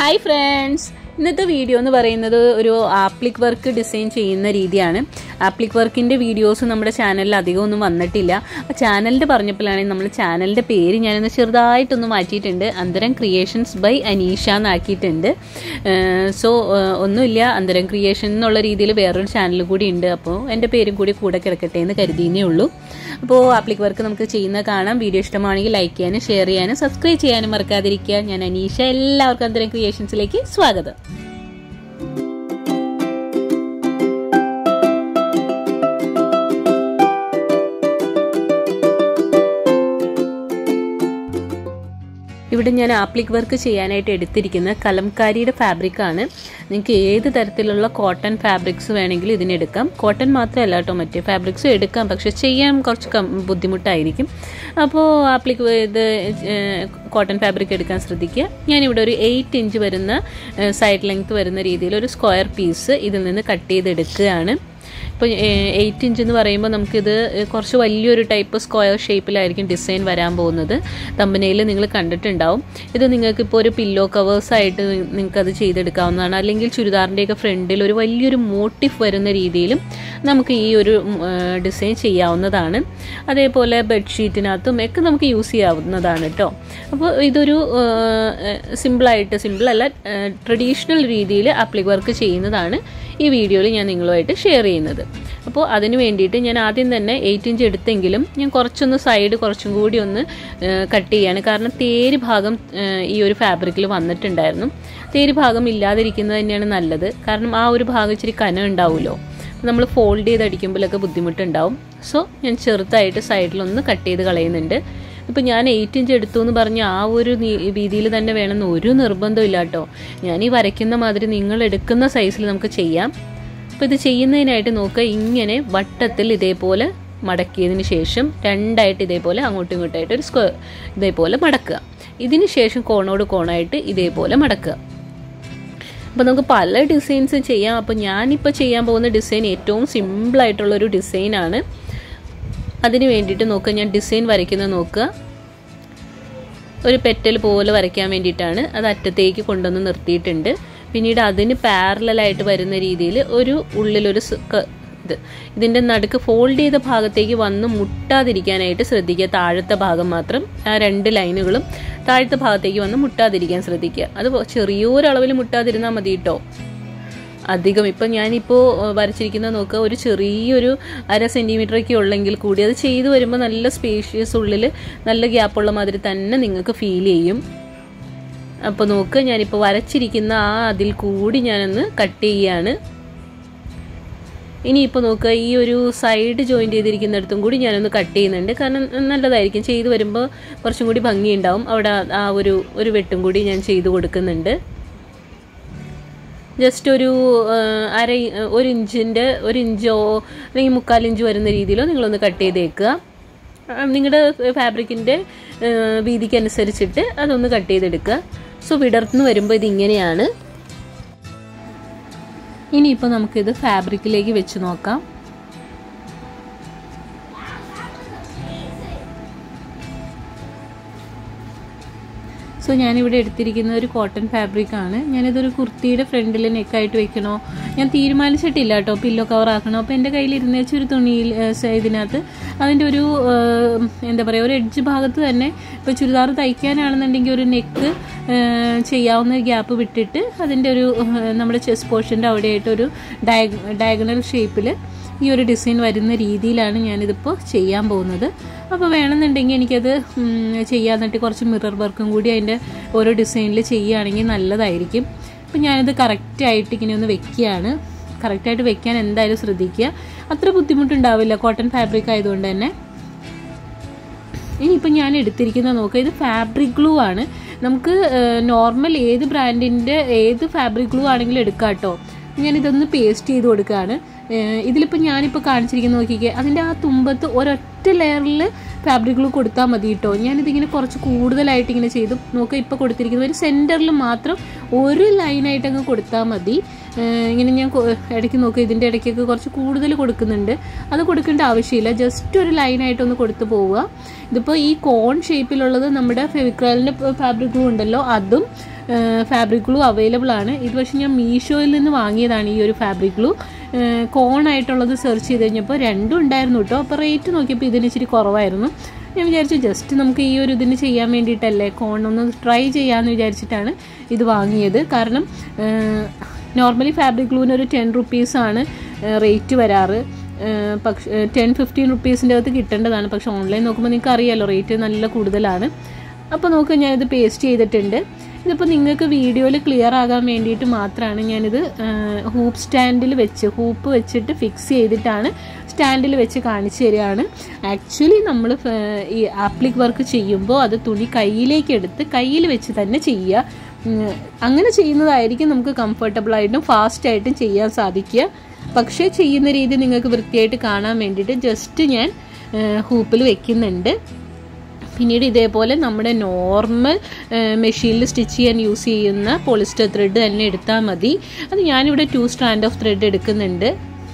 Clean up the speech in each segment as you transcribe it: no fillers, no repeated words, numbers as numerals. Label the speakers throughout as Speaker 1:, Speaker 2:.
Speaker 1: Hi friends! ഇന്നത്തെ video എന്ന് പറയുന്നത് ഒരു ആപ്ലിക് വർക്ക് ഡിസൈൻ ചെയ്യുന്ന രീതിയാണ്. ആപ്ലിക് വർക്കിന്റെ വീഡിയോസ് നമ്മുടെ ചാനലിൽ അധികം ഒന്നും വന്നിട്ടില്ല. ആ ചാനലിന്റെ പറഞ്ഞപ്പോഴാണ് നമ്മുടെ ചാനലിന്റെ പേര് ഞാനൊന്ന് ചെറുതായിട്ടൊന്ന് മാറ്റിയിട്ടുണ്ട്. അന്തരം ക്രിയേഷൻസ് ബൈ അനീഷ എന്നാക്കിയിട്ടുണ്ട്. ഒന്നുമില്ല, അന്തരം ക്രിയേഷൻ എന്നുള്ള രീതിയിൽ വേറൊരു ചാനൽ കൂടി ഉണ്ട്. അപ്പോൾ എൻ്റെ പേരും കൂടെ കിടക്കട്ടെ എന്ന് കരുതിയേ ഉള്ളൂ. അപ്പോൾ ആപ്ലിക് വർക്ക് നമുക്ക് ചെയ്യുന്ന കാണാം. വീഡിയോ ഇഷ്ടമാണെങ്കിൽ ലൈക്ക് ചെയ്യാനും ഷെയർ ചെയ്യാനും സബ്സ്ക്രൈബ് ചെയ്യാനും മറക്കാതിരിക്കുക. ഞാൻ അനീഷ. എല്ലാവർക്കും അന്തരം ക്രിയേഷൻസിലേക്ക് സ്വാഗതം. ഇവിടെ ഞാൻ ആപ്ലിക് വർക്ക് ചെയ്യാനായിട്ട് എടുത്തിരിക്കുന്ന കലംകാരിയുടെ ഫാബ്രിക്കാണ്. നിങ്ങൾക്ക് ഏത് തരത്തിലുള്ള കോട്ടൺ ഫാബ്രിക്സ് വേണമെങ്കിലും ഇതിനെടുക്കാം. കോട്ടൺ മാത്രമല്ല കേട്ടോ, മറ്റേ ഫാബ്രിക്സും എടുക്കാം, പക്ഷെ ചെയ്യാൻ കുറച്ച് ബുദ്ധിമുട്ടായിരിക്കും. അപ്പോൾ ഇത് കോട്ടൺ ഫാബ്രിക് എടുക്കാൻ ശ്രദ്ധിക്കുക. ഞാനിവിടെ ഒരു 8 ഇഞ്ച് വരുന്ന സൈഡ് ലെങ്ത് വരുന്ന രീതിയിൽ ഒരു സ്ക്വയർ പീസ് ഇതിൽ നിന്ന് കട്ട് ചെയ്തെടുക്കുകയാണ്. ഇപ്പോൾ 8 ഇഞ്ച് എന്ന് പറയുമ്പോൾ നമുക്കിത് കുറച്ച് വലിയൊരു ടൈപ്പ് സ്ക്വയർ ഷേപ്പിലായിരിക്കും ഡിസൈൻ വരാൻ പോകുന്നത്. തമ്പനയിൽ നിങ്ങൾ കണ്ടിട്ടുണ്ടാവും. ഇത് നിങ്ങൾക്കിപ്പോൾ ഒരു പില്ലോ കവേഴ്സായിട്ട് നിങ്ങൾക്കത് ചെയ്തെടുക്കാവുന്നതാണ്. അല്ലെങ്കിൽ ചുരിദാറിൻ്റെയൊക്കെ ഫ്രണ്ടിൽ ഒരു വലിയൊരു മോട്ടീഫ് വരുന്ന രീതിയിലും നമുക്ക് ഈ ഒരു ഡിസൈൻ ചെയ്യാവുന്നതാണ്. അതേപോലെ ബെഡ്ഷീറ്റിനകത്തും ഒക്കെ നമുക്ക് യൂസ് ചെയ്യാവുന്നതാണ് കേട്ടോ. അപ്പോൾ ഇതൊരു സിമ്പിളല്ല, ട്രഡീഷണൽ രീതിയിൽ ആപ്ലിക് വർക്ക് ചെയ്യുന്നതാണ് ഈ വീഡിയോയിൽ ഞാൻ നിങ്ങളുമായിട്ട് ഷെയർ ചെയ്യുന്നത്. അപ്പോൾ അതിന് വേണ്ടിയിട്ട് ഞാൻ ആദ്യം തന്നെ 8 ഇഞ്ച് എടുത്തെങ്കിലും ഞാൻ കുറച്ചൊന്ന് സൈഡ് കുറച്ചും കൂടി ഒന്ന് കട്ട് ചെയ്യാണ്. കാരണം തേര് ഭാഗം ഈ ഒരു ഫാബ്രിക്കിൽ വന്നിട്ടുണ്ടായിരുന്നു. തേര് ഭാഗം ഇല്ലാതിരിക്കുന്നത് തന്നെയാണ് നല്ലത്. കാരണം ആ ഒരു ഭാഗം ഇച്ചിരി കനം ഉണ്ടാവുമല്ലോ, നമ്മൾ ഫോൾഡ് ചെയ്തടിക്കുമ്പോഴൊക്കെ ബുദ്ധിമുട്ടുണ്ടാവും. സോ ഞാൻ ചെറുതായിട്ട് സൈഡിലൊന്ന് കട്ട് ചെയ്ത് കളയുന്നുണ്ട്. ഇപ്പോൾ ഞാൻ 8 ഇഞ്ച് എടുത്തു എന്ന് പറഞ്ഞ് ആ ഒരു രീതിയിൽ തന്നെ വേണമെന്ന് ഒരു നിർബന്ധമില്ല കേട്ടോ. ഞാൻ ഈ വരയ്ക്കുന്ന മാതിരി നിങ്ങൾ എടുക്കുന്ന സൈസിൽ നമുക്ക് ചെയ്യാം. അപ്പോൾ ഇത് ചെയ്യുന്നതിനായിട്ട് നോക്കുക, ഇങ്ങനെ വട്ടത്തിൽ ഇതേപോലെ മടക്കിയതിന് ശേഷം രണ്ടായിട്ട് ഇതേപോലെ അങ്ങോട്ടും ഇങ്ങോട്ടായിട്ട് ഒരു സ്ക്വയർ ഇതേപോലെ മടക്കുക. ഇതിന് ശേഷം കോണോട് കോണായിട്ട് ഇതേപോലെ മടക്കുക. അപ്പോൾ നമുക്ക് പല ഡിസൈൻസും ചെയ്യാം. അപ്പോൾ ഞാനിപ്പോൾ ചെയ്യാൻ പോകുന്ന ഡിസൈൻ ഏറ്റവും സിമ്പിളായിട്ടുള്ളൊരു ഡിസൈനാണ്. അതിന് വേണ്ടിയിട്ട് നോക്കുക, ഞാൻ ഡിസൈൻ വരയ്ക്കുന്നത് നോക്കുക. ഒരു പെറ്റൽ പോലെ വരയ്ക്കാൻ വേണ്ടിയിട്ടാണ് അത് അറ്റത്തേക്ക് കൊണ്ടുവന്ന് നിർത്തിയിട്ടുണ്ട്. പിന്നീട് അതിന് പാരലായിട്ട് വരുന്ന രീതിയിൽ ഒരു ഉള്ളിലൊരു ഇതിൻ്റെ നടുക്ക് ഫോൾഡ് ചെയ്ത ഭാഗത്തേക്ക് വന്ന് മുട്ടാതിരിക്കാനായിട്ട് ശ്രദ്ധിക്കുക. താഴത്തെ ഭാഗം മാത്രം, ആ 2 ലൈനുകളും താഴത്തെ ഭാഗത്തേക്ക് വന്ന് മുട്ടാതിരിക്കാൻ ശ്രദ്ധിക്കുക. അത് ചെറിയൊരളവിൽ മുട്ടാതിരുന്നാൽ മതി കേട്ടോ. അധികം ഇപ്പം ഞാനിപ്പോൾ വരച്ചിരിക്കുന്നത് നോക്കുക, ഒരു ചെറിയൊരു 1/2 സെൻറ്റിമീറ്ററൊക്കെ ഉള്ളെങ്കിൽ കൂടി അത് ചെയ്തു വരുമ്പോൾ നല്ല സ്പേഷ്യസ്, ഉള്ളിൽ നല്ല ഗ്യാപ്പുള്ള മാതിരി തന്നെ നിങ്ങൾക്ക് ഫീൽ ചെയ്യും. അപ്പോൾ നോക്കുക, ഞാനിപ്പോൾ വരച്ചിരിക്കുന്ന അതിൽ കൂടി ഞാനൊന്ന് കട്ട് ചെയ്യുകയാണ്. ഇനിയിപ്പോൾ നോക്കുക, ഈ ഒരു സൈഡ് ജോയിൻറ്റ് ചെയ്തിരിക്കുന്നിടത്തും കൂടി ഞാനൊന്ന് കട്ട് ചെയ്യുന്നുണ്ട്. കാരണം നല്ലതായിരിക്കും, ചെയ്തു വരുമ്പോൾ കുറച്ചും കൂടി ഭംഗിയുണ്ടാവും. അവിടെ ആ ഒരു വെട്ടും കൂടി ഞാൻ ചെയ്ത് കൊടുക്കുന്നുണ്ട്. ജസ്റ്റ് ഒരു 1 ഇഞ്ചിൻ്റെ 1 ഇഞ്ചോ അല്ലെങ്കിൽ 3/4 ഇഞ്ച് വരുന്ന രീതിയിലോ നിങ്ങളൊന്ന് കട്ട് ചെയ്തേക്കുക. നിങ്ങളുടെ ഫാബ്രിക്കിൻ്റെ വീതിക്കനുസരിച്ചിട്ട് അതൊന്ന് കട്ട് ചെയ്തെടുക്കുക. സോ വിടർന്ന് വരുമ്പോൾ ഇതിങ്ങനെയാണ്. ഇനിയിപ്പോൾ നമുക്കിത് ഫാബ്രിക്കിലേക്ക് വെച്ച് നോക്കാം. സോ ഞാനിവിടെ എടുത്തിരിക്കുന്ന ഒരു കോട്ടൺ ഫാബ്രിക്കാണ്. ഞാനിതൊരു കുർത്തിയുടെ ഫ്രണ്ടിൽ നെക്കായിട്ട് വെക്കണോ ഞാൻ തീരുമാനിച്ചിട്ടില്ല കേട്ടോ, പില്ലോ കവർ ആക്കണോ. അപ്പോൾ എൻ്റെ കയ്യിൽ ഇരുന്ന് വെച്ചൊരു തുണിയിൽ ഇതിനകത്ത് അതിൻ്റെ ഒരു എന്താ പറയുക, ഒരു എഡ്ജ് ഭാഗത്ത് തന്നെ ഇപ്പോൾ ചുരിദാർ തയ്ക്കാനാണെന്നുണ്ടെങ്കിൽ ഒരു നെക്ക് ചെയ്യാവുന്ന ഗ്യാപ്പ് വിട്ടിട്ട് അതിൻ്റെ ഒരു നമ്മുടെ ചെസ്റ്റ് പോർഷൻ്റെ അവിടെയായിട്ടൊരു ഡയഗണൽ ഷേപ്പിൽ ഈ ഒരു ഡിസൈൻ വരുന്ന രീതിയിലാണ് ഞാനിതിപ്പോൾ ചെയ്യാൻ പോകുന്നത്. അപ്പോൾ വേണമെന്നുണ്ടെങ്കിൽ എനിക്കത് ചെയ്യാന്നിട്ട് കുറച്ച് മിറർ വർക്കും കൂടി അതിൻ്റെ ഓരോ ഡിസൈനിൽ ചെയ്യുകയാണെങ്കിൽ നല്ലതായിരിക്കും. അപ്പോൾ ഞാനിത് കറക്റ്റായിട്ട് ഇങ്ങനെ ഒന്ന് വെക്കുകയാണ്. കറക്റ്റായിട്ട് വെക്കാൻ എന്തായാലും ശ്രദ്ധിക്കുക, അത്ര ബുദ്ധിമുട്ടുണ്ടാവില്ല കോട്ടൺ ഫാബ്രിക് ആയതുകൊണ്ട് തന്നെ. ഇനിയിപ്പോൾ ഞാൻ എടുത്തിരിക്കുന്നത് നോക്കുക, ഇത് ഫാബ്രിക് ഗ്ലൂ ആണ്. നമുക്ക് നോർമൽ ഏത് ബ്രാൻഡിൻ്റെ ഏത് ഫാബ്രിക് ഗ്ലൂ ആണെങ്കിലും എടുക്കാം കേട്ടോ. ഞാനിതൊന്ന് പേസ്റ്റ് ചെയ്ത് കൊടുക്കുകയാണ്. ഇതിലിപ്പോൾ ഞാനിപ്പോൾ കാണിച്ചിരിക്കുന്നത് നോക്കിക്കേ, അതിൻ്റെ ആ തുമ്പത്ത് ഒരൊറ്റ ലെയറിൽ ഫാബ്രിക് ഗ്ലൂ കൊടുത്താൽ മതി കേട്ടോ. ഞാനിതിങ്ങനെ കുറച്ച് കൂടുതലായിട്ട് ഇങ്ങനെ ചെയ്തു നോക്കുക. ഇപ്പോൾ കൊടുത്തിരിക്കുന്നത് ഒരു സെൻറ്ററിൽ മാത്രം ഒരു ലൈനായിട്ട് അങ്ങ് കൊടുത്താൽ മതി. ഇങ്ങനെ ഞാൻ ഇടയ്ക്ക് നോക്കുക, ഇതിൻ്റെ ഇടയ്ക്കൊക്കെ കുറച്ച് കൂടുതൽ കൊടുക്കുന്നുണ്ട്. അത് കൊടുക്കേണ്ട ആവശ്യമില്ല, ജസ്റ്റ് ഒരു ലൈനായിട്ടൊന്ന് കൊടുത്ത് പോവുക. ഇതിപ്പോൾ ഈ കോൺ ഷേപ്പിലുള്ളത് നമ്മുടെ ഫെവിക്രലിൻ്റെ ഫാബ്രിക് ഗ്ലൂ ഉണ്ടല്ലോ, അതും ഫാബ്രിക് ഗ്ലൂ അവൈലബിൾ ആണ്. ഇത് പക്ഷേ ഞാൻ മീഷോയിൽ നിന്ന് വാങ്ങിയതാണ് ഈ ഒരു ഫാബ്രിക് ഗ്ലൂ. കോൺ ആയിട്ടുള്ളത് സെർച്ച് ചെയ്ത് കഴിഞ്ഞപ്പോൾ രണ്ടും ഉണ്ടായിരുന്നു കേട്ടോ. അപ്പോൾ റേറ്റ് നോക്കിയപ്പോൾ ഇതിന് ഇച്ചിരി കുറവായിരുന്നു. ഞാൻ വിചാരിച്ചു ജസ്റ്റ് നമുക്ക് ഈ ഒരു ഇതിന് ചെയ്യാൻ വേണ്ടിയിട്ടല്ലേ, കോൺ ഒന്ന് ട്രൈ ചെയ്യാമെന്ന് വിചാരിച്ചിട്ടാണ് ഇത് വാങ്ങിയത്. കാരണം നോർമലി ഫാബ്രിക് ഗ്ലൂവിന് ഒരു 10 റുപ്പീസാണ് റേറ്റ് വരാറ്. പക്ഷേ 10-15 റുപ്പീസിൻ്റെ അകത്ത് കിട്ടേണ്ടതാണ്. പക്ഷേ ഓൺലൈൻ നോക്കുമ്പോൾ നിങ്ങൾക്ക് അറിയാമല്ലോ റേറ്റ് നല്ല കൂടുതലാണ്. അപ്പോൾ നോക്കുക, ഞാനിത് പേസ്റ്റ് ചെയ്തിട്ടുണ്ട്. ഇതിപ്പോൾ നിങ്ങൾക്ക് വീഡിയോയിൽ ക്ലിയർ ആകാൻ വേണ്ടിയിട്ട് മാത്രമാണ് ഞാനിത് ഹൂപ്പ് സ്റ്റാൻഡിൽ വെച്ച്, ഹൂപ്പ് വെച്ചിട്ട് ഫിക്സ് ചെയ്തിട്ടാണ് സ്റ്റാൻഡിൽ വെച്ച് കാണിച്ചു തരികയാണ്. ആക്ച്വലി നമ്മൾ ഈ ആപ്ലിക് വർക്ക് ചെയ്യുമ്പോൾ അത് തുണി കയ്യിലേക്ക് എടുത്ത് കയ്യിൽ വെച്ച് തന്നെ ചെയ്യുക. അങ്ങനെ ചെയ്യുന്നതായിരിക്കും നമുക്ക് കംഫർട്ടബിളായിട്ടും ഫാസ്റ്റായിട്ടും ചെയ്യാൻ സാധിക്കുക. പക്ഷേ ചെയ്യുന്ന രീതി നിങ്ങൾക്ക് വൃത്തിയായിട്ട് കാണാൻ വേണ്ടിയിട്ട് ജസ്റ്റ് ഞാൻ ഹൂപ്പിൽ വെക്കുന്നുണ്ട്. പിന്നീട് ഇതേപോലെ നമ്മുടെ നോർമൽ മെഷീനിൽ സ്റ്റിച്ച് ചെയ്യാൻ യൂസ് ചെയ്യുന്ന പോളിസ്റ്റർ ത്രെഡ് തന്നെ എടുത്താൽ മതി. അത് ഞാനിവിടെ 2 സ്ട്രാൻഡ് ഓഫ് ത്രെഡ് എടുക്കുന്നുണ്ട്.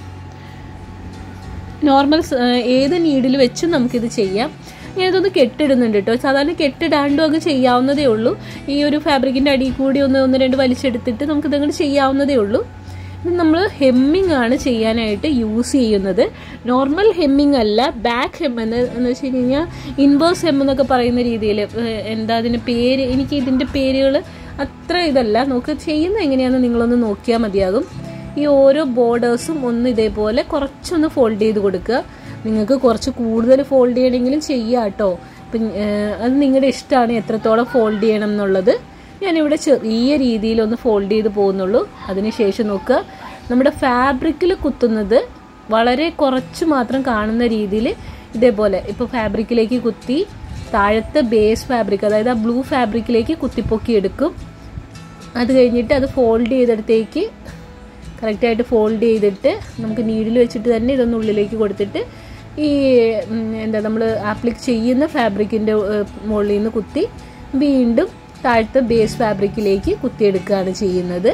Speaker 1: നോർമൽ ഏത് നീഡിൽ വെച്ചും നമുക്കിത് ചെയ്യാം. ഞാനിതൊന്ന് കെട്ടിടുന്നുണ്ട് കേട്ടോ. സാധാരണ കെട്ടിടാണ്ടും ഒക്കെ ചെയ്യാവുന്നതേ ഉള്ളൂ. ഈ ഒരു ഫാബ്രിക്കിൻ്റെ അടിയിൽ കൂടി ഒന്ന് 2 വലിച്ചെടുത്തിട്ട് നമുക്കിതങ്ങോട്ട് ചെയ്യാവുന്നതേ ഉള്ളൂ. ഇത് നമ്മൾ ഹെമ്മിങ് ആണ് ചെയ്യാനായിട്ട് യൂസ് ചെയ്യുന്നത്. നോർമൽ ഹെമ്മിങ് അല്ല, ബാക്ക് ഹെം എന്ന് വെച്ച് കഴിഞ്ഞാൽ ഇൻവേഴ്സ് ഹെം എന്നൊക്കെ പറയുന്ന രീതിയിൽ. എന്താ അതിൻ്റെ പേര്, എനിക്ക് ഇതിൻ്റെ പേരുകൾ അത്ര ഇതല്ല. നമുക്ക് ചെയ്യുന്നത് എങ്ങനെയാണെന്ന് നിങ്ങളൊന്ന് നോക്കിയാൽ മതിയാകും. ഈ ഓരോ ബോർഡേഴ്സും ഒന്ന് ഇതേപോലെ കുറച്ചൊന്ന് ഫോൾഡ് ചെയ്ത് കൊടുക്കുക. നിങ്ങൾക്ക് കുറച്ച് കൂടുതൽ ഫോൾഡ് ചെയ്യണമെങ്കിലും ചെയ്യാം കേട്ടോ. അപ്പം അത് നിങ്ങളുടെ ഇഷ്ടമാണ് എത്രത്തോളം ഫോൾഡ് ചെയ്യണം എന്നുള്ളത്. ഞാനിവിടെ ചെറിയ രീതിയിലൊന്ന് ഫോൾഡ് ചെയ്ത് പോകുന്നുള്ളൂ. അതിനുശേഷം നോക്കുക, നമ്മുടെ ഫാബ്രിക്കിൽ കുത്തുന്നത് വളരെ കുറച്ച് മാത്രം കാണുന്ന രീതിയിൽ ഇതേപോലെ ഇപ്പോൾ ഫാബ്രിക്കിലേക്ക് കുത്തി താഴത്തെ ബേസ് ഫാബ്രിക്, അതായത് ആ ബ്ലൂ ഫാബ്രിക്കിലേക്ക് കുത്തിപ്പൊക്കി എടുക്കും. അത് കഴിഞ്ഞിട്ട് അത് ഫോൾഡ് ചെയ്തെടുത്തേക്ക് കറക്റ്റായിട്ട് ഫോൾഡ് ചെയ്തിട്ട് നമുക്ക് നീഡിൽ വെച്ചിട്ട് തന്നെ ഇതൊന്ന് ഉള്ളിലേക്ക് കൊടുത്തിട്ട് ഈ എന്താ നമ്മൾ ആപ്ലിക് ചെയ്യുന്ന ഫാബ്രിക്കിൻ്റെ മുകളിൽ നിന്ന് കുത്തി വീണ്ടും താഴത്തെ ബേസ് ഫാബ്രിക്കിലേക്ക് കുത്തിയെടുക്കുകയാണ് ചെയ്യുന്നത്.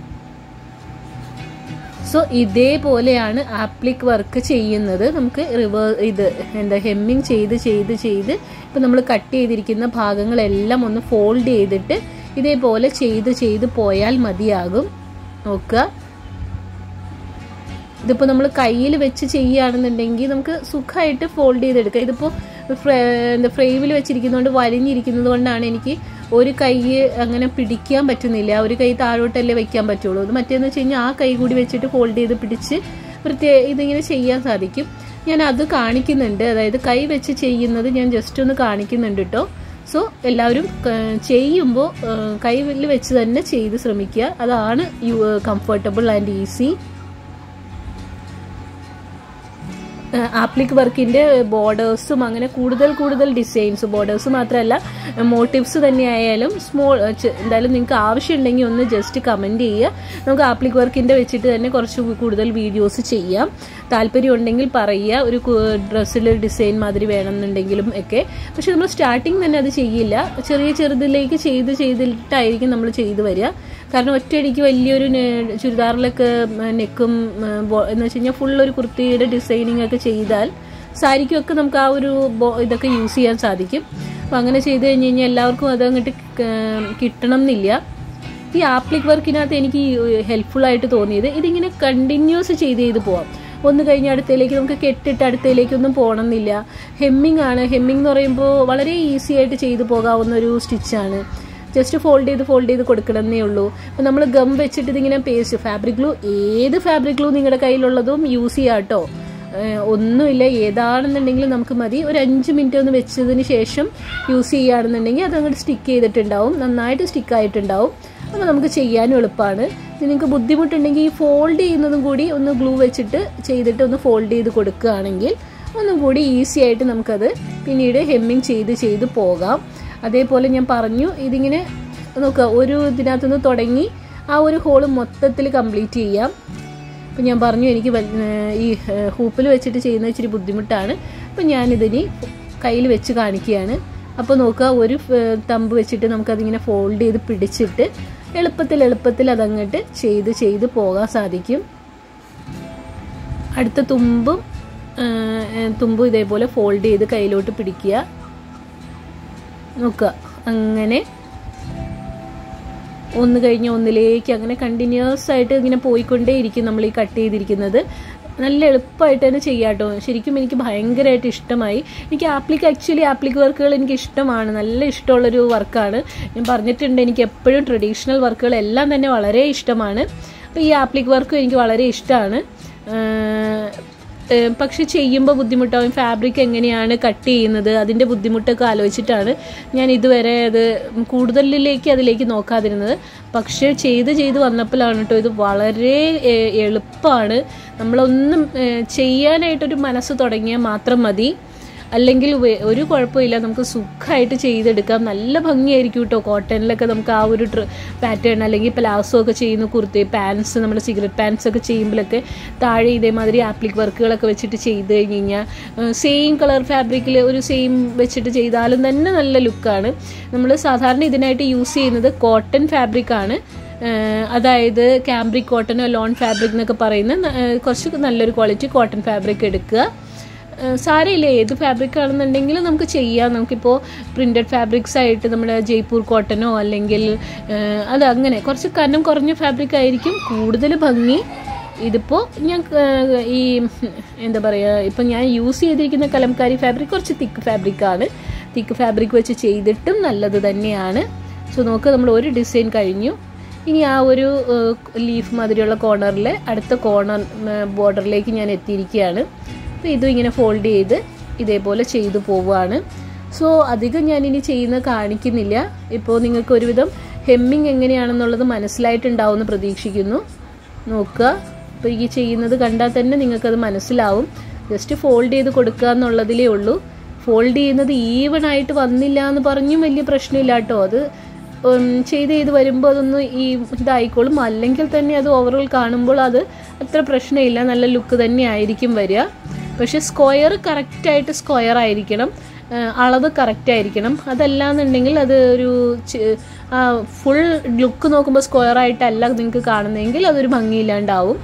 Speaker 1: സോ ഇതേപോലെയാണ് ആപ്ലിക് വർക്ക് ചെയ്യുന്നത്. നമുക്ക് ഹെമ്മിങ് ചെയ്ത് ഇപ്പം നമ്മൾ കട്ട് ചെയ്തിരിക്കുന്ന ഭാഗങ്ങളെല്ലാം ഒന്ന് ഫോൾഡ് ചെയ്തിട്ട് ഇതേപോലെ ചെയ്ത് പോയാൽ മതിയാകും. നോക്കുക, ഇതിപ്പോൾ നമ്മൾ കയ്യിൽ വെച്ച് ചെയ്യുകയാണെന്നുണ്ടെങ്കിൽ നമുക്ക് സുഖമായിട്ട് ഫോൾഡ് ചെയ്തെടുക്കാം. ഇതിപ്പോൾ ഫ്രെയിമിൽ വെച്ചിരിക്കുന്നതുകൊണ്ട് വലിഞ്ഞിരിക്കുന്നത് കൊണ്ടാണ് എനിക്ക് ഒരു കൈ അങ്ങനെ പിടിക്കാൻ പറ്റുന്നില്ല. ഒരു കൈ താഴോട്ടല്ലേ വയ്ക്കാൻ പറ്റുള്ളൂ. അത് മറ്റേന്ന് വെച്ച് കഴിഞ്ഞാൽ ആ കൈ കൂടി വെച്ചിട്ട് ഫോൾഡ് ചെയ്ത് പിടിച്ച് ഇതിങ്ങനെ ചെയ്യാൻ സാധിക്കും. ഞാൻ അത് കാണിക്കുന്നുണ്ട്, അതായത് കൈ വെച്ച് ചെയ്യുന്നത് ഞാൻ ജസ്റ്റ് ഒന്ന് കാണിക്കുന്നുണ്ട് കേട്ടോ. സോ എല്ലാവരും ചെയ്യുമ്പോൾ കൈയിൽ വെച്ച് തന്നെ ചെയ്ത് ശ്രമിക്കുക. അതാണ് കംഫർട്ടബിൾ ആൻഡ് ഈസി. ആപ്ലിക് വർക്കിൻ്റെ ബോർഡേഴ്സും അങ്ങനെ കൂടുതൽ ഡിസൈൻസ്, ബോർഡേഴ്സ് മാത്രമല്ല മോട്ടീവ്സ് തന്നെയായാലും എന്തായാലും നിങ്ങൾക്ക് ആവശ്യമുണ്ടെങ്കിൽ ഒന്ന് ജസ്റ്റ് കമൻറ്റ് ചെയ്യുക. നമുക്ക് ആപ്ലിക് വർക്കിൻ്റെ വെച്ചിട്ട് തന്നെ കുറച്ച് കൂടുതൽ വീഡിയോസ് ചെയ്യാം. താല്പര്യം ഉണ്ടെങ്കിൽ പറയുക, ഒരു ഡ്രസ്സിൽ ഡിസൈൻ മാതിരി വേണമെന്നുണ്ടെങ്കിലും ഒക്കെ. പക്ഷെ നമ്മൾ സ്റ്റാർട്ടിങ് തന്നെ അത് ചെയ്യില്ല, ചെറുതിലേക്ക് ചെയ്തിട്ടായിരിക്കും നമ്മൾ ചെയ്തു വരിക. കാരണം ഒറ്റയടിക്ക് വലിയൊരു ചുരിദാറിലൊക്കെ നെക്കും എന്ന് വെച്ച് കഴിഞ്ഞാൽ ഫുള്ളൊരു കുർത്തിയുടെ ഡിസൈനിങ് ഒക്കെ ചെയ്താൽ സാരിക്കൊക്കെ നമുക്ക് ആ ഒരു ഇതൊക്കെ യൂസ് ചെയ്യാൻ സാധിക്കും. അപ്പോൾ അങ്ങനെ ചെയ്ത് കഴിഞ്ഞ് കഴിഞ്ഞാൽ എല്ലാവർക്കും അത് അങ്ങോട്ട് കിട്ടണം എന്നില്ല. ഈ ആപ്ലിക് വർക്കിനകത്ത് എനിക്ക് ഹെൽപ്ഫുള്ളായിട്ട് തോന്നിയത് ഇതിങ്ങനെ കണ്ടിന്യൂസ് ചെയ്ത് പോവാം. ഒന്ന് കഴിഞ്ഞ് അടുത്തയിലേക്ക് നമുക്ക് കെട്ടിട്ട് അടുത്തയിലേക്കൊന്നും പോകണമെന്നില്ല. ഹെമ്മിങ് ആണ്. ഹെമ്മിങ് എന്ന് പറയുമ്പോൾ വളരെ ഈസി ആയിട്ട് ചെയ്തു പോകാവുന്ന ഒരു സ്റ്റിച്ചാണ്. ജസ്റ്റ് ഫോൾഡ് ചെയ്ത് കൊടുക്കണമെന്നേ ഉള്ളൂ. അപ്പോൾ നമ്മൾ ഗം വെച്ചിട്ട് ഇതിങ്ങനെ പേസ്റ്റ് ഫാബ്രിക് ഗ്ലൂ, ഏത് ഫാബ്രിക് ഗ്ലൂ നിങ്ങളുടെ കയ്യിലുള്ളതും യൂസ് ചെയ്യാം കേട്ടോ. ഒന്നുമില്ല, ഏതാണെന്നുണ്ടെങ്കിലും നമുക്ക് മതി. ഒരു 5 മിനിറ്റ് ഒന്ന് വെച്ചതിന് ശേഷം യൂസ് ചെയ്യുകയാണെന്നുണ്ടെങ്കിൽ അതങ്ങോട്ട് സ്റ്റിക്ക് ചെയ്തിട്ടുണ്ടാവും, നന്നായിട്ട് സ്റ്റിക്കായിട്ടുണ്ടാവും. അപ്പോൾ നമുക്ക് ചെയ്യാനും എളുപ്പമാണ്. നിങ്ങൾക്ക് ബുദ്ധിമുട്ടുണ്ടെങ്കിൽ ഈ ഫോൾഡ് ചെയ്യുന്നതും കൂടി ഒന്ന് ഗ്ലൂ വെച്ചിട്ട് ചെയ്തിട്ട് ഒന്ന് ഫോൾഡ് ചെയ്ത് കൊടുക്കുകയാണെങ്കിൽ ഒന്നും കൂടി ഈസി ആയിട്ട് നമുക്കത് പിന്നീട് ഹെമ്മിങ് ചെയ്ത് പോകാം. അതേപോലെ ഞാൻ പറഞ്ഞു, ഇതിങ്ങനെ നോക്കുക, ഒരു ഇതിനകത്തുനിന്ന് തുടങ്ങി ആ ഒരു ഹോള് മൊത്തത്തിൽ കംപ്ലീറ്റ് ചെയ്യാം. അപ്പം ഞാൻ പറഞ്ഞു എനിക്ക് ഈ ഹൂപ്പിൽ വെച്ചിട്ട് ചെയ്യുന്നത് ഇച്ചിരി ബുദ്ധിമുട്ടാണ്. അപ്പം ഞാനിതിന് കയ്യിൽ വെച്ച് കാണിക്കുകയാണ്. അപ്പോൾ നോക്കുക, ഒരു തമ്പ് വെച്ചിട്ട് നമുക്കതിങ്ങനെ ഫോൾഡ് ചെയ്ത് പിടിച്ചിട്ട് എളുപ്പത്തിൽ അതങ്ങോട്ട് ചെയ്ത് പോകാൻ സാധിക്കും. അടുത്ത തുമ്പും ഇതേപോലെ ഫോൾഡ് ചെയ്ത് കയ്യിലോട്ട് പിടിക്കുക. നോക്കുക, അങ്ങനെ ഒന്ന് കഴിഞ്ഞ് ഒന്നിലേക്ക് അങ്ങനെ കണ്ടിന്യൂസ് ആയിട്ട് ഇങ്ങനെ പോയിക്കൊണ്ടേയിരിക്കും നമ്മൾ ഈ കട്ട് ചെയ്തിരിക്കുന്നത്. നല്ല എളുപ്പമായിട്ട് തന്നെ ചെയ്യാം കേട്ടോ. ശരിക്കും എനിക്ക് ഭയങ്കരമായിട്ട് ഇഷ്ടമായി. എനിക്ക് ആപ്ലിക് വർക്കുകൾ എനിക്ക് ഇഷ്ടമാണ്, നല്ല ഇഷ്ടമുള്ളൊരു വർക്കാണ്. ഞാൻ പറഞ്ഞിട്ടുണ്ട്, എനിക്ക് എപ്പോഴും ട്രഡീഷണൽ വർക്കുകളെല്ലാം തന്നെ വളരെ ഇഷ്ടമാണ്. അപ്പോൾ ഈ ആപ്ലിക് വർക്കും എനിക്ക് വളരെ ഇഷ്ടമാണ്. പക്ഷെ ചെയ്യുമ്പോൾ ബുദ്ധിമുട്ടാവും. ഫാബ്രിക് എങ്ങനെയാണ് കട്ട് ചെയ്യുന്നത് അതിൻ്റെ ബുദ്ധിമുട്ടൊക്കെ ആലോചിച്ചിട്ടാണ് ഞാൻ ഇതുവരെ അതിലേക്ക് നോക്കാതിരുന്നത്. പക്ഷേ ചെയ്ത് വന്നപ്പോഴാണ് കേട്ടോ ഇത് വളരെ എളുപ്പമാണ്. നമ്മളൊന്നും ചെയ്യാനായിട്ടൊരു മനസ്സ് തുടങ്ങിയാൽ മാത്രം മതി, അല്ലെങ്കിൽ ഒരു കുഴപ്പമില്ല, നമുക്ക് സുഖമായിട്ട് ചെയ്തെടുക്കാം. നല്ല ഭംഗിയായിരിക്കും കേട്ടോ. കോട്ടണിലൊക്കെ നമുക്ക് ആ ഒരു പാറ്റേൺ, അല്ലെങ്കിൽ പ്ലാസോ ഒക്കെ ചെയ്യുന്ന കുർത്തി, പാൻസ്, നമ്മുടെ സിഗരറ്റ് പാൻസ് ഒക്കെ ചെയ്യുമ്പോഴൊക്കെ താഴെ ഇതേമാതിരി ആപ്ലിക് വർക്കുകളൊക്കെ വെച്ചിട്ട് ചെയ്ത് കഴിഞ്ഞാൽ സെയിം കളർ ഫാബ്രിക്കിൽ ഒരു സെയിം വെച്ചിട്ട് ചെയ്താലും തന്നെ നല്ല ലുക്കാണ്. നമ്മൾ സാധാരണ ഇതിനായിട്ട് യൂസ് ചെയ്യുന്നത് കോട്ടൺ ഫാബ്രിക്കാണ്. അതായത് ക്യാമ്പ്രിക് കോട്ടനോ ലോൺ ഫാബ്രിക് എന്നൊക്കെ പറയുന്ന കുറച്ച് നല്ലൊരു ക്വാളിറ്റി കോട്ടൺ ഫാബ്രിക് എടുക്കുക. സാരമില്ല, ഏത് ഫാബ്രിക് ആണെന്നുണ്ടെങ്കിലും നമുക്ക് ചെയ്യാം. നമുക്കിപ്പോൾ പ്രിൻറ്റഡ് ഫാബ്രിക്സ് ആയിട്ട് നമ്മുടെ ജയ്പൂർ കോട്ടനോ അല്ലെങ്കിൽ അങ്ങനെ കുറച്ച് കനം കുറഞ്ഞ ഫാബ്രിക് ആയിരിക്കും കൂടുതൽ ഭംഗി. ഇതിപ്പോൾ ഞാൻ ഈ എന്താ പറയുക, ഇപ്പം ഞാൻ യൂസ് ചെയ്തിരിക്കുന്ന കലംകാരി ഫാബ്രിക് കുറച്ച് തിക്ക് ഫാബ്രിക്കാണ്. തിക്ക് ഫാബ്രിക് വെച്ച് ചെയ്തിട്ടും നല്ലത് തന്നെയാണ്. സോ നോക്കുക, നമ്മൾ ഒരു ഡിസൈൻ കഴിഞ്ഞു. ഇനി ആ ഒരു ലീഫ് മാതിരിയുള്ള കോർണറിൽ അടുത്ത കോർണർ ബോർഡറിലേക്ക് ഞാൻ എത്തിയിരിക്കുകയാണ്. അപ്പോൾ ഇതും ഇങ്ങനെ ഫോൾഡ് ചെയ്ത് ഇതേപോലെ ചെയ്തു പോവുകയാണ്. സോ അധികം ഞാനിനി ചെയ്യുന്നത് കാണിക്കുന്നില്ല. ഇപ്പോൾ നിങ്ങൾക്ക് ഒരുവിധം ഹെമ്മിങ് എങ്ങനെയാണെന്നുള്ളത് മനസ്സിലായിട്ടുണ്ടാവുമെന്ന് പ്രതീക്ഷിക്കുന്നു. നോക്കുക, ഇപ്പോൾ ഈ ചെയ്യുന്നത് കണ്ടാൽ തന്നെ നിങ്ങൾക്കത് മനസ്സിലാവും. ജസ്റ്റ് ഫോൾഡ് ചെയ്ത് കൊടുക്കുക എന്നുള്ളതിലേ ഉള്ളൂ. ഫോൾഡ് ചെയ്യുന്നത് ഈവണായിട്ട് വന്നില്ല എന്ന് പറഞ്ഞും വലിയ പ്രശ്നമില്ല കേട്ടോ. അത് ചെയ്ത് വരുമ്പോൾ അതൊന്ന് ഇതായിക്കോളും. അല്ലെങ്കിൽ തന്നെ അത് ഓവറോൾ കാണുമ്പോൾ അത് അത്ര പ്രശ്നമില്ല, നല്ല ലുക്ക് തന്നെ ആയിരിക്കും വരിക. പക്ഷെ സ്ക്വയർ കറക്റ്റായിട്ട് സ്ക്വയർ ആയിരിക്കണം, അളവ് കറക്റ്റ് ആയിരിക്കണം. അതല്ലാന്നുണ്ടെങ്കിൽ അത് ഒരു ഫുൾ ലുക്ക് നോക്കുമ്പോൾ സ്ക്വയർ ആയിട്ടല്ല നിങ്ങൾക്ക് കാണുന്നതെങ്കിൽ അതൊരു ഭംഗിയില്ലാണ്ടാവും.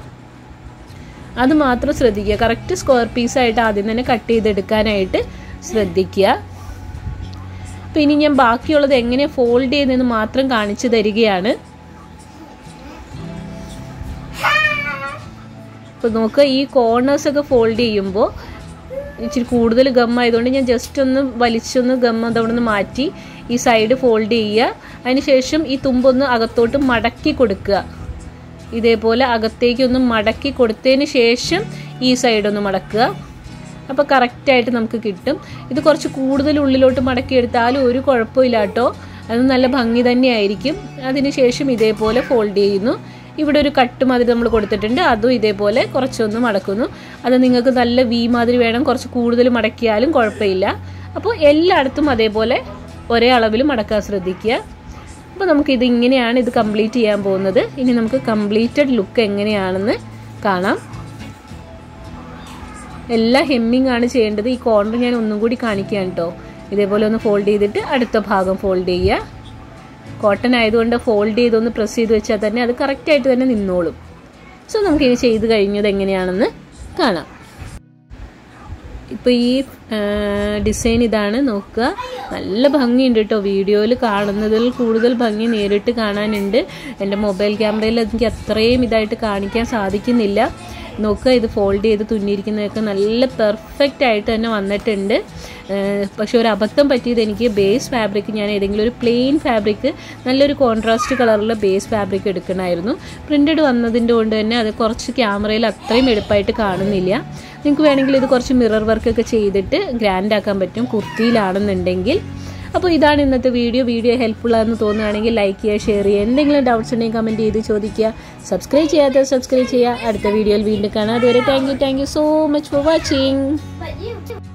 Speaker 1: അത് മാത്രം ശ്രദ്ധിക്കുക. കറക്റ്റ് സ്ക്വയർ പീസായിട്ട് ആദ്യം തന്നെ കട്ട് ചെയ്തെടുക്കാനായിട്ട് ശ്രദ്ധിക്കുക. അപ്പോൾ ഇനി ഞാൻ ബാക്കിയുള്ളത് എങ്ങനെ ഫോൾഡ് ചെയ്യുന്നതെന്ന് മാത്രം കാണിച്ചു തരികയാണ്. അപ്പോൾ നോക്കുക, ഈ കോർണേഴ്സൊക്കെ ഫോൾഡ് ചെയ്യുമ്പോൾ ഇച്ചിരി കൂടുതൽ ഗം ആയതുകൊണ്ട് ഞാൻ ജസ്റ്റ് ഒന്ന് വലിച്ചൊന്ന് ഗം അതവിടെ നിന്ന് മാറ്റി ഈ സൈഡ് ഫോൾഡ് ചെയ്യുക. അതിനുശേഷം ഈ തുമ്പൊന്ന് അകത്തോട്ട് മടക്കി കൊടുക്കുക. ഇതേപോലെ അകത്തേക്കൊന്ന് മടക്കി കൊടുത്തതിന് ശേഷം ഈ സൈഡൊന്ന് മടക്കുക. അപ്പോൾ കറക്റ്റായിട്ട് നമുക്ക് കിട്ടും. ഇത് കുറച്ച് കൂടുതൽ ഉള്ളിലോട്ട് മടക്കിയെടുത്താലും ഒരു കുഴപ്പമില്ല കേട്ടോ, അത് നല്ല ഭംഗി തന്നെയായിരിക്കും. അതിനുശേഷം ഇതേപോലെ ഫോൾഡ് ചെയ്യുന്നു. ഇവിടെ ഒരു കട്ട് മാതിരി നമ്മൾ കൊടുത്തിട്ടുണ്ട്, അതും ഇതേപോലെ കുറച്ചൊന്ന് മടക്കുന്നു. അത് നിങ്ങൾക്ക് നല്ല വി മാതിരി വേണം, കുറച്ച് കൂടുതൽ മടക്കിയാലും കുഴപ്പമില്ല. അപ്പോൾ എല്ലായിടത്തും അതേപോലെ ഒരേ അളവിൽ മടക്കാൻ ശ്രദ്ധിക്കുക. അപ്പോൾ നമുക്കിത് ഇങ്ങനെയാണ് ഇത് കംപ്ലീറ്റ് ചെയ്യാൻ പോകുന്നത്. ഇനി നമുക്ക് കംപ്ലീറ്റഡ് ലുക്ക് എങ്ങനെയാണെന്ന് കാണാം. എല്ലാം ഹെമ്മിങ് ആണ് ചെയ്യേണ്ടത്. ഈ കോർണർ ഞാൻ ഒന്നും കൂടി കാണിക്കാം കേട്ടോ. ഇതേപോലെ ഒന്ന് ഫോൾഡ് ചെയ്തിട്ട് അടുത്ത ഭാഗം ഫോൾഡ് ചെയ്യുക. കോട്ടൺ ആയതുകൊണ്ട് ഫോൾഡ് ചെയ്തൊന്ന് പ്രസ് ചെയ്ത് വെച്ചാൽ തന്നെ അത് കറക്റ്റായിട്ട് തന്നെ നിന്നോളും. സോ നമുക്കിനി ചെയ്ത് കഴിഞ്ഞത് എങ്ങനെയാണെന്ന് കാണാം. ഇപ്പോൾ ഈ ഡിസൈൻ ഇതാണ്, നോക്കുക. നല്ല ഭംഗിയുണ്ട് കേട്ടോ. വീഡിയോയിൽ കാണുന്നതിൽ കൂടുതൽ ഭംഗി നേരിട്ട് കാണാനുണ്ട്. എൻ്റെ മൊബൈൽ ക്യാമറയിൽ എനിക്ക് അത്രയും ഇതായിട്ട് കാണിക്കാൻ സാധിക്കുന്നില്ല. നോക്കുക, ഇത് ഫോൾഡ് ചെയ്ത് തുന്നിയിരിക്കുന്നതൊക്കെ നല്ല പെർഫെക്റ്റ് ആയിട്ട് തന്നെ വന്നിട്ടുണ്ട്. പക്ഷെ ഒരു അബദ്ധം പറ്റിയത്, എനിക്ക് ബേസ് ഫാബ്രിക് ഞാൻ ഏതെങ്കിലും ഒരു പ്ലെയിൻ ഫാബ്രിക് നല്ലൊരു കോൺട്രാസ്റ്റ് കളറിലുള്ള ബേസ് ഫാബ്രിക് എടുക്കണമായിരുന്നു. പ്രിൻറ്റഡ് വന്നതിൻ്റെ കൊണ്ട് തന്നെ അത് കുറച്ച് ക്യാമറയിൽ അത്രയും എളുപ്പമായിട്ട് കാണുന്നില്ല. നിങ്ങൾക്ക് വേണമെങ്കിൽ ഇത് കുറച്ച് മിറർ വർക്കൊക്കെ ചെയ്തിട്ട് ഗ്രാൻഡ് ആക്കാൻ പറ്റും കുർത്തിയിലാണെന്നുണ്ടെങ്കിൽ. അപ്പോൾ ഇതാണ് ഇന്നത്തെ വീഡിയോ ഹെൽപ്ഫുൾ ആണെന്ന് തോന്നുകയാണെങ്കിൽ ലൈക്ക് ചെയ്യുക, ഷെയർ ചെയ്യുക. എന്തെങ്കിലും ഡൗട്ട്സ് ഉണ്ടെങ്കിൽ കമൻറ്റ് ചെയ്ത് ചോദിക്കുക. സബ്സ്ക്രൈബ് ചെയ്യാത്ത സബ്സ്ക്രൈബ് ചെയ്യുക. അടുത്ത വീഡിയോയിൽ വീണ്ടും കാണാം. അതുവരെ thank you so much for watching.